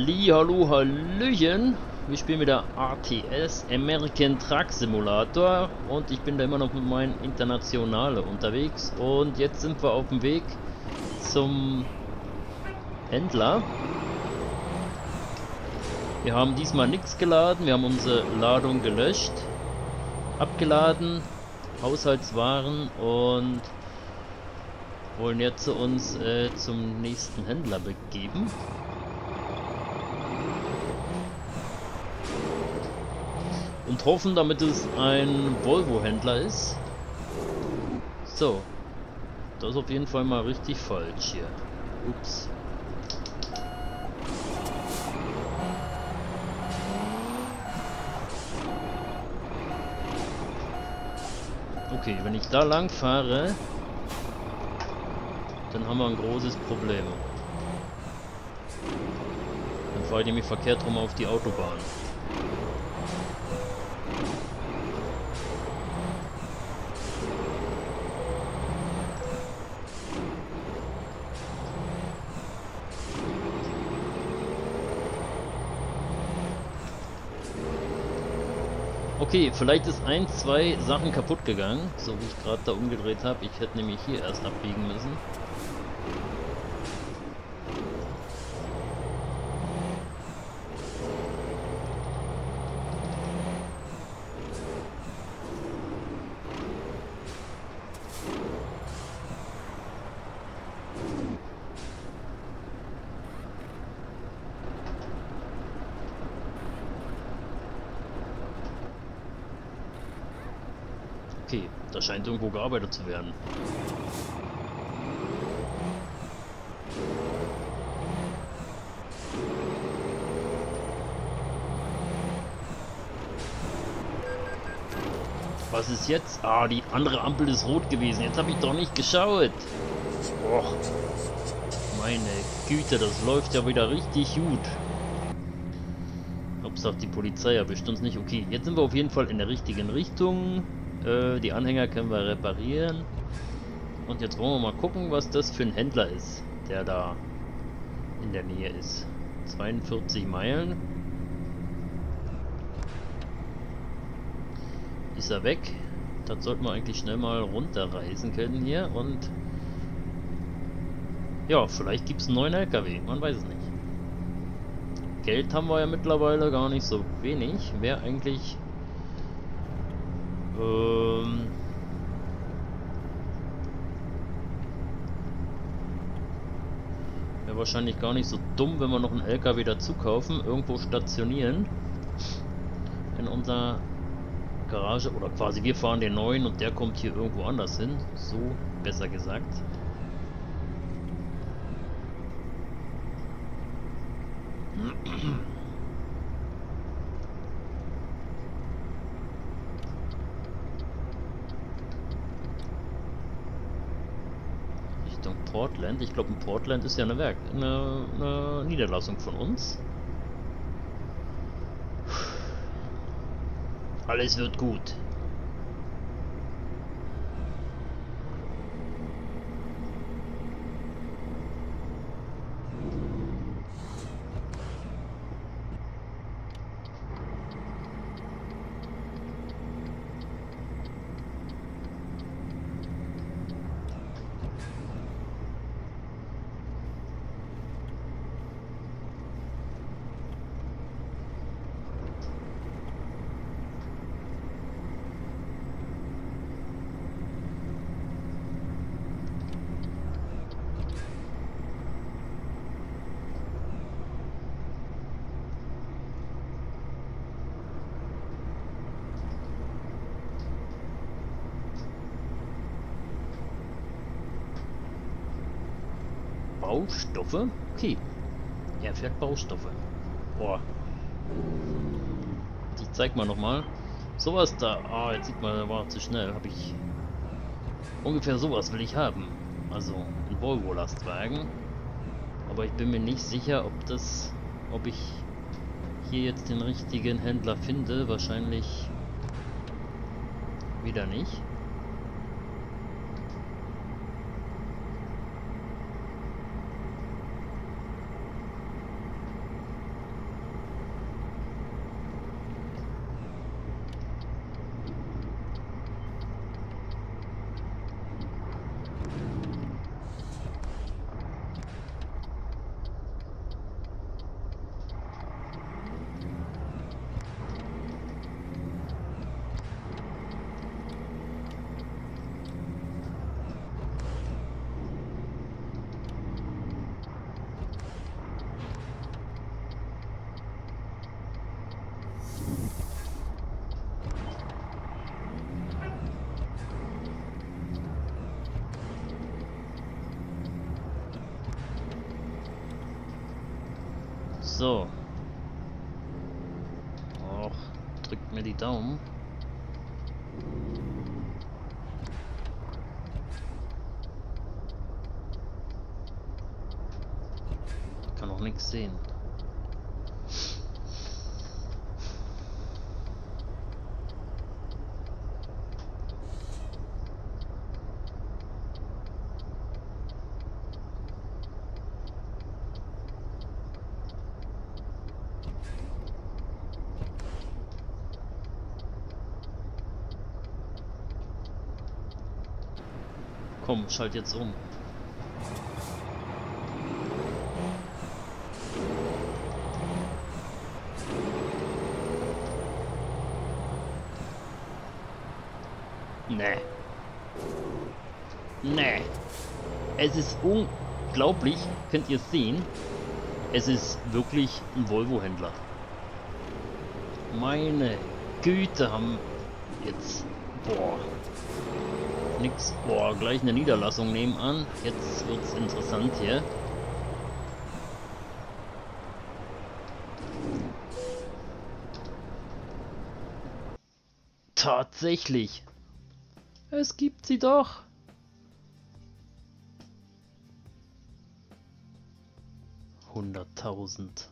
Hallo, Hallöchen. Wir spielen wieder RTS, American Truck Simulator. Und ich bin da immer noch mit meinen Internationale unterwegs. Und jetzt sind wir auf dem Weg zum Händler. Wir haben diesmal nichts geladen. Wir haben unsere Ladung gelöscht, abgeladen, Haushaltswaren und wollen jetzt uns zum nächsten Händler begeben. Und hoffen, damit es ein Volvo-Händler ist. So. Das ist auf jeden Fall mal richtig falsch hier. Ups. Okay, wenn ich da lang fahre, dann haben wir ein großes Problem. Dann fahre ich nämlich verkehrt rum auf die Autobahn. Okay, vielleicht ist ein, zwei Sachen kaputt gegangen, so wie ich gerade da umgedreht habe. Ich hätte nämlich hier erst abbiegen müssen. Okay, da scheint irgendwo gearbeitet zu werden. Was ist jetzt? Ah, die andere Ampel ist rot gewesen. Jetzt habe ich doch nicht geschaut. Boah. Meine Güte, das läuft ja wieder richtig gut. Hauptsache die Polizei erwischt uns nicht. Okay, jetzt sind wir auf jeden Fall in der richtigen Richtung. Die Anhänger können wir reparieren. Und jetzt wollen wir mal gucken, was das für ein Händler ist, der da in der Nähe ist. 42 Meilen. Ist er weg? Das sollten wir eigentlich schnell mal runterreisen können hier. Und ja, vielleicht gibt es einen neuen LKW. Man weiß es nicht. Geld haben wir ja mittlerweile gar nicht so wenig. Wäre eigentlich wäre wahrscheinlich gar nicht so dumm, wenn wir noch einen LKW dazu kaufen, irgendwo stationieren in unserer Garage, oder quasi wir fahren den neuen und der kommt hier irgendwo anders hin, so besser gesagt. Portland. Ich glaube, in Portland ist ja eine Niederlassung von uns. Alles wird gut. Baustoffe? Okay. Er fährt Baustoffe. Boah. Ich zeig mal nochmal. Sowas da. Ah, jetzt sieht man, da war zu schnell. Habe ich. Ungefähr sowas will ich haben. Also ein Volvo-Lastwagen. Aber ich bin mir nicht sicher, ob ich hier jetzt den richtigen Händler finde. Wahrscheinlich wieder nicht. So. Och, drückt mir die Daumen. Kann auch nichts sehen. Komm, schalt jetzt um. Nee. Nee. Es ist unglaublich, könnt ihr sehen. Es ist wirklich ein Volvo-Händler. Meine Güte, haben jetzt... Boah. Nix. Boah, gleich eine Niederlassung nebenan. Jetzt wird's interessant hier. Tatsächlich. Es gibt sie doch. Hunderttausend.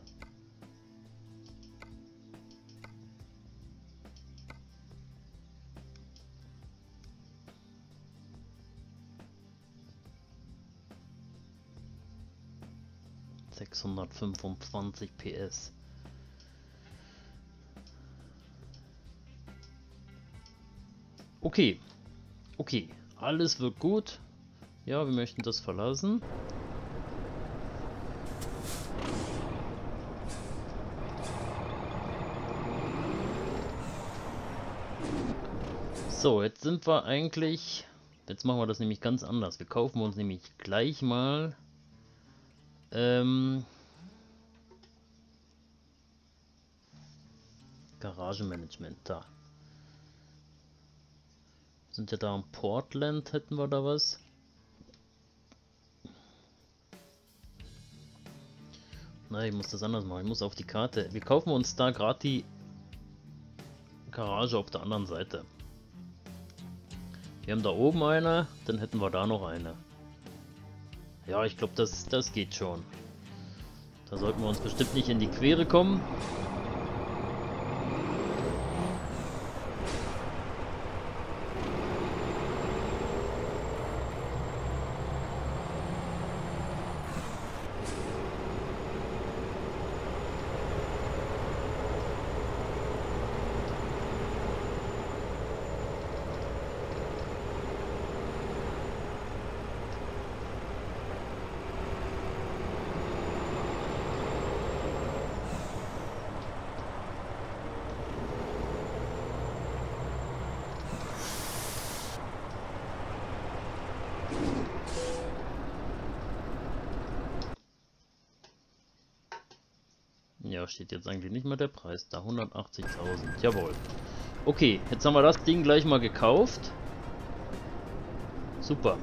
...625 PS. Okay. Okay. Alles wird gut. Ja, wir möchten das verlassen. So, jetzt sind wir eigentlich... Jetzt machen wir das nämlich ganz anders. Wir kaufen uns nämlich gleich mal... Garagenmanagement, da. Sind ja da in Portland, hätten wir da was. Nein, ich muss das anders machen. Ich muss auf die Karte. Wir kaufen uns da gerade die Garage auf der anderen Seite. Wir haben da oben eine, dann hätten wir da noch eine. Ja, ich glaube, das geht schon. Da sollten wir uns bestimmt nicht in die Quere kommen. Ja, steht jetzt eigentlich nicht mehr der Preis da. 180.000. Jawohl. Okay, jetzt haben wir das Ding gleich mal gekauft. Super.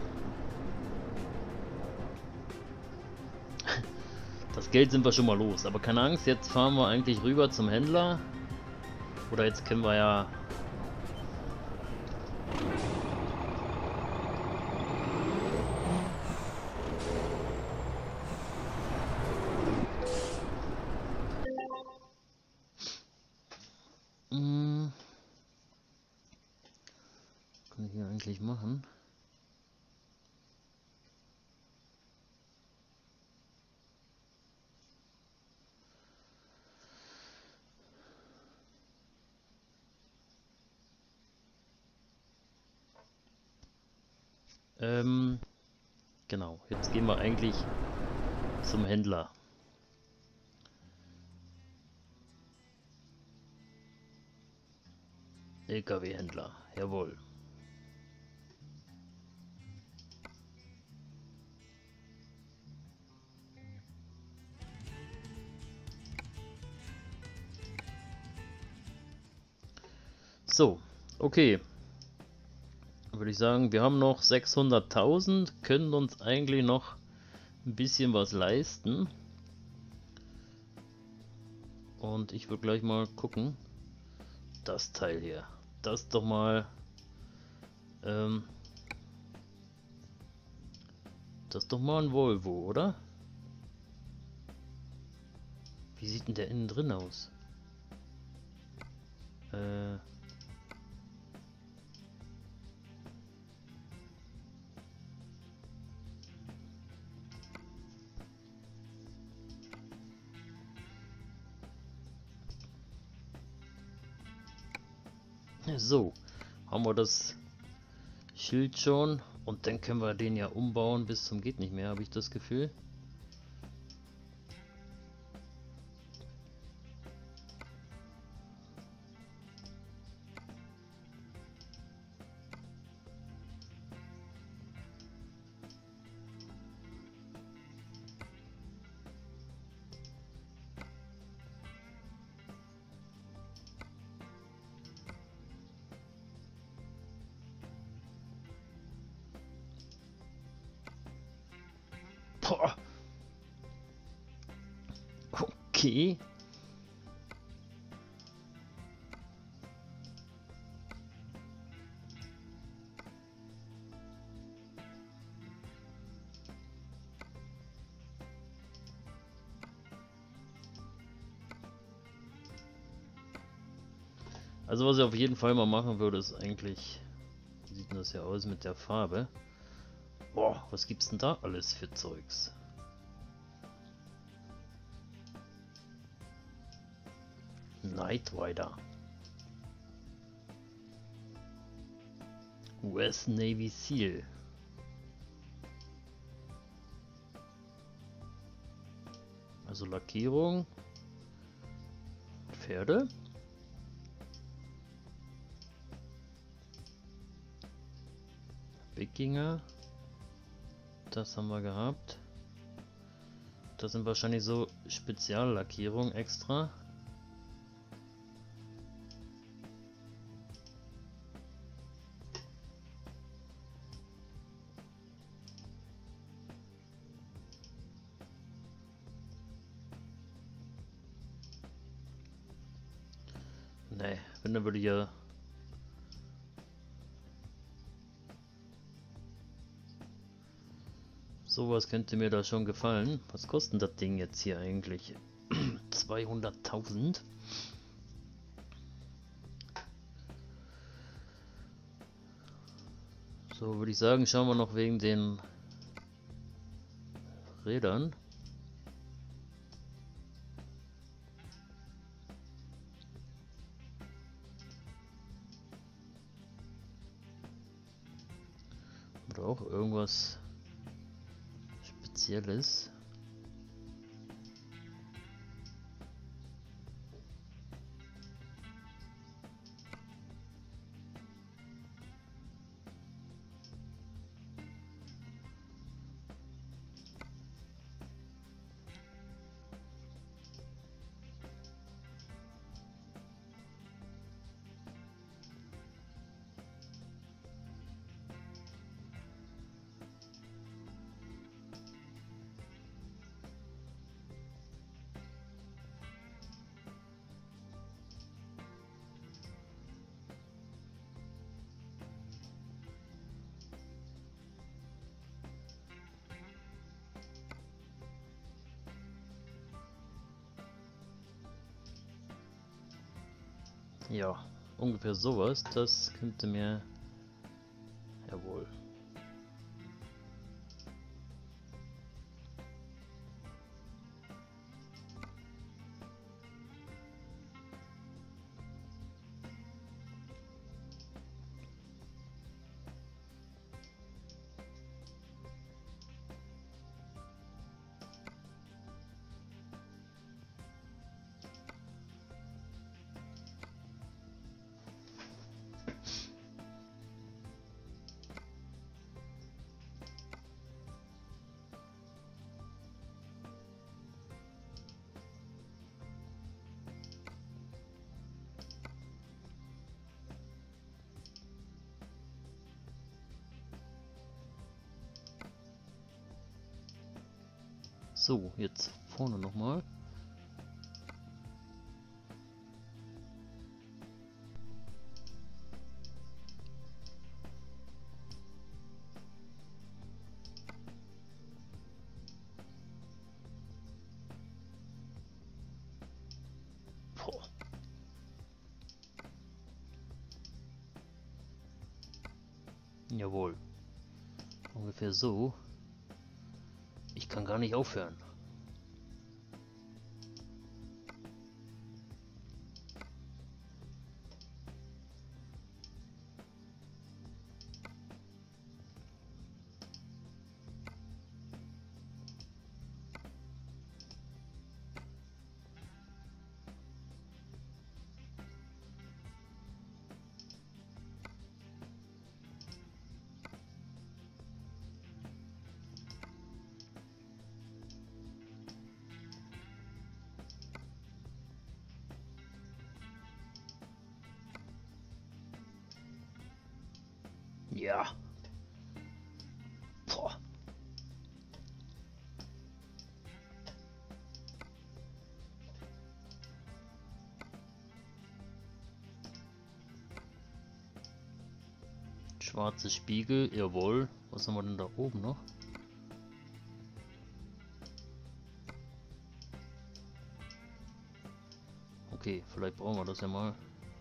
Das Geld sind wir schon mal los. Aber keine Angst, jetzt fahren wir eigentlich rüber zum Händler. Oder jetzt können wir ja... Kann ich hier eigentlich machen? Genau, jetzt gehen wir eigentlich zum Händler. LKW-Händler, jawohl. So, okay. Würde ich sagen, wir haben noch 600.000, können uns eigentlich noch ein bisschen was leisten. Und ich würde gleich mal gucken. Das Teil hier. Das ist doch mal... das ist doch mal ein Volvo, oder? Wie sieht denn der innen drin aus? So, haben wir das Schild schon und dann können wir den ja umbauen bis zum geht nicht mehr, habe ich das Gefühl. Boah. Okay. Also was ich auf jeden Fall mal machen würde, ist eigentlich, wie sieht denn das hier aus mit der Farbe? Boah, was gibt's denn da alles für Zeugs? Knight Rider. US Navy Seal. Also Lackierung. Pferde. Wikinger. Das haben wir gehabt. Das sind wahrscheinlich so Speziallackierungen extra. Nee, wenn dann würde ich ja... Sowas könnte mir da schon gefallen. Was kostet das Ding jetzt hier eigentlich? 200.000? So, würde ich sagen, schauen wir noch wegen den Rädern. Oder auch irgendwas Spezielles. Ja, ungefähr sowas. Das könnte mir... Jawohl. So, jetzt vorne nochmal. Boah. Jawohl. Ungefähr so. Ich kann gar nicht aufhören. Ja. Boah. Schwarze Spiegel, jawohl. Was haben wir denn da oben noch? Okay, vielleicht brauchen wir das ja mal.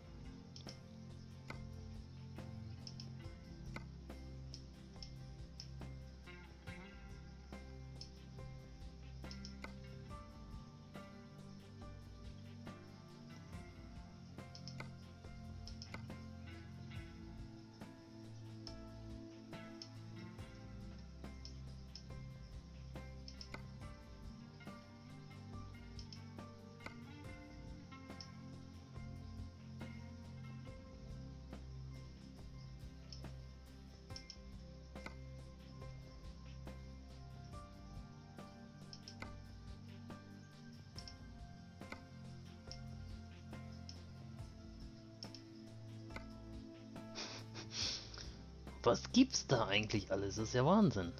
Was gibt's da eigentlich alles? Das ist ja Wahnsinn.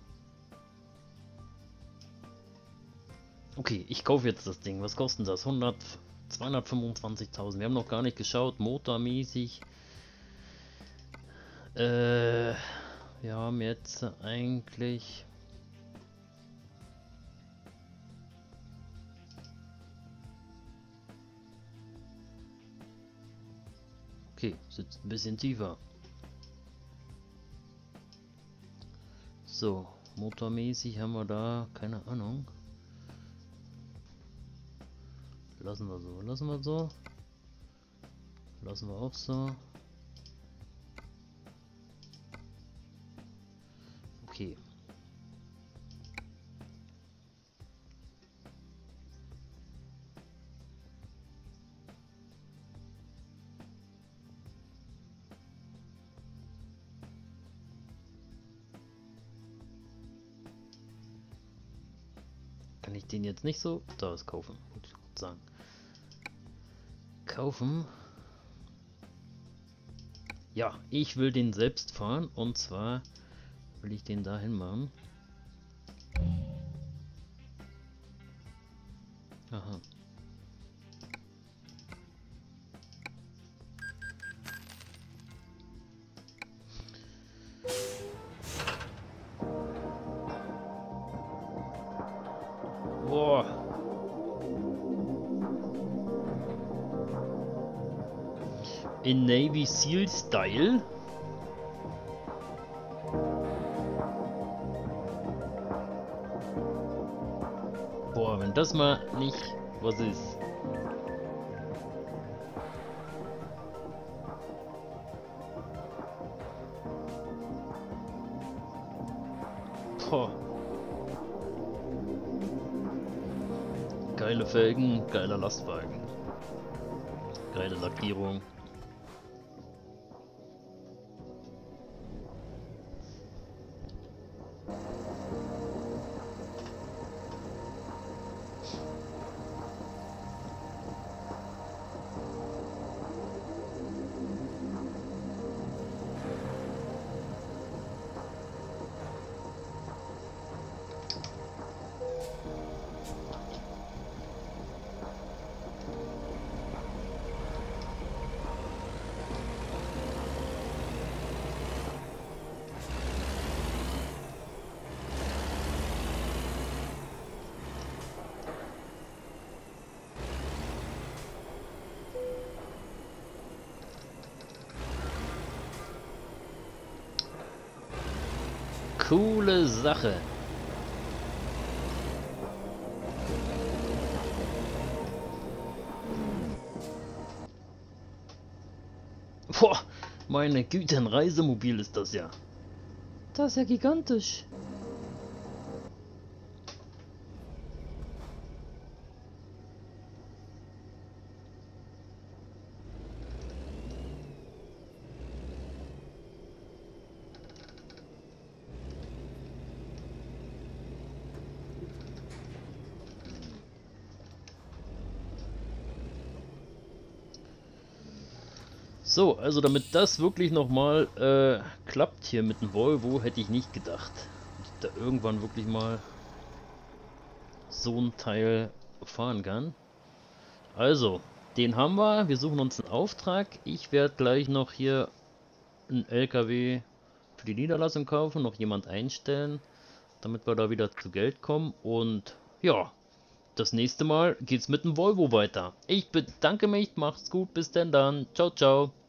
Okay, ich kaufe jetzt das Ding. Was kostet das? 225.000. Wir haben noch gar nicht geschaut, motormäßig. Wir haben jetzt eigentlich... Okay, sitzt ein bisschen tiefer. So, motormäßig haben wir da, keine Ahnung. Lassen wir so, lassen wir so. Lassen wir auch so. Okay. Kann ich den jetzt nicht so? Da ist kaufen, muss ich gut sagen. Kaufen. Ja, ich will den selbst fahren und zwar will ich den dahin machen. Aha. Boah. In Navy Seal Style. Boah, wenn das mal nicht was ist. Boah. Geile Felgen, geiler Lastwagen. Geile Lackierung. Coole Sache. Boah, meine Güte, ein Reisemobil ist das ja. Das ist ja gigantisch. So, also damit das wirklich nochmal klappt hier mit dem Volvo, hätte ich nicht gedacht, dass ich da irgendwann wirklich mal so ein Teil fahren kann. Also, den haben wir. Wir suchen uns einen Auftrag. Ich werde gleich noch hier einen LKW für die Niederlassung kaufen, noch jemand einstellen, damit wir da wieder zu Geld kommen. Und ja, das nächste Mal geht's mit dem Volvo weiter. Ich bedanke mich, macht's gut, bis denn dann. Ciao, ciao.